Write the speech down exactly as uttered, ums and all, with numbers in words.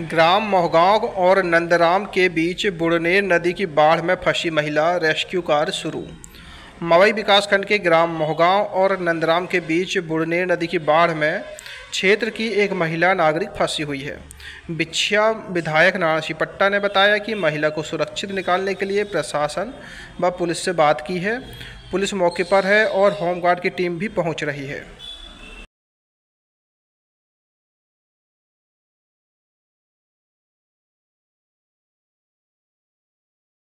ग्राम मोहगांव और नंदराम के बीच बुड़नेर नदी की बाढ़ में फंसी महिला, रेस्क्यू कार्य शुरू। मवई विकासखंड के ग्राम मोहगांव और नंदराम के बीच बुड़नेर नदी की बाढ़ में क्षेत्र की एक महिला नागरिक फंसी हुई है। बिछिया विधायक नारायण पट्टा ने बताया कि महिला को सुरक्षित निकालने के लिए प्रशासन व पुलिस से बात की है। पुलिस मौके पर है और होमगार्ड की टीम भी पहुंच रही है।